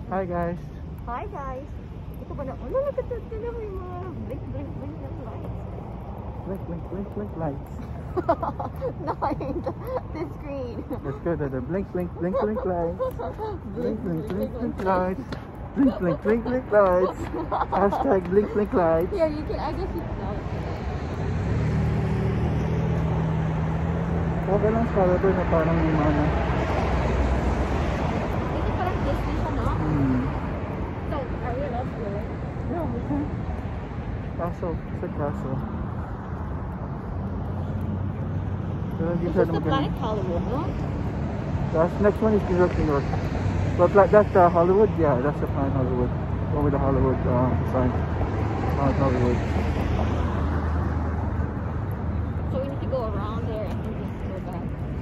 Hi guys. Hi guys. Ito ba na? Oh, look at that. Tignan mo yung mga blink na lights. Blink lights. No, I mean this screen. Let's go to the blink lights. Blink lights. Blink lights. Hashtag blink lights. Yeah, you can. I guess you can. Okay lang sa kalabay na parang yung mga Ito parang Disney siya, no? So, are we allowed to go in? Yeah, we can. Kaso, sa kaso. Pero hindi This siya is the naman Planet Hollywood, no? Next one is New York. But like that's the Hollywood, yeah, that's the Planet Hollywood. One with the Hollywood sign. Planet Hollywood. So we need to go around there and then just go back.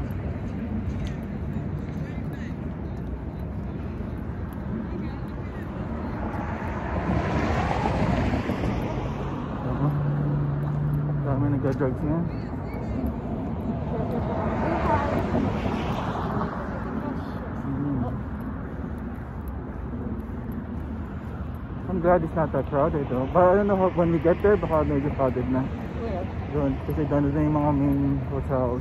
Dami nagka-drugs nga. I'm glad it's not that crowded though. But I don't know when we get there, baka medyo crowded na. Where? Doon, kasi doon na yung mga main hotels.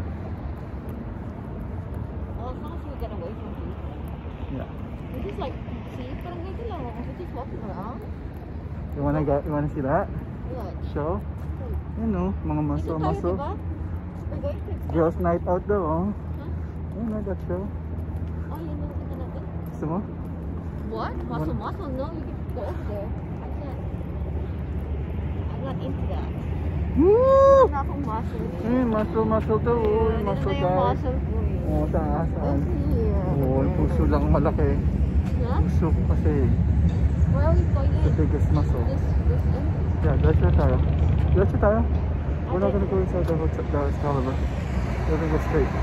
Well, as long as we get away from here. Yeah. This is like, see, parang ganito lang. We're just walking around. You wanna see that? What? Show? You know, mga Dito tayo, muscle. diba? We're going to... Girls night out daw, oh. Huh? You know that show? Oh, yun yung kita natin. Gusto mo? What? Muscle? No, you can go over there. I can't. I'm not into that. Woo! Wala akong muscle. Muscle daw, oh. Ganun Muscle na yung guys. muscle ko eh. Oh, taas. Let's see here. Oh, yung puso lang malaki. Huh? Puso ko kasi. Where are we going The in? biggest muscle. This in? Yeah, diretso tayo. Diretso tayo. We're not Okay. gonna go inside the hotel, the Excalibur. We're gonna go straight.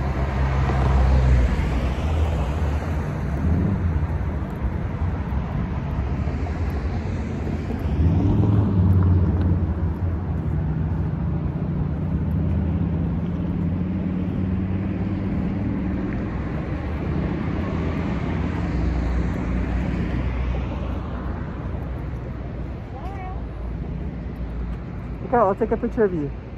Ikaw, I'll take a picture of you.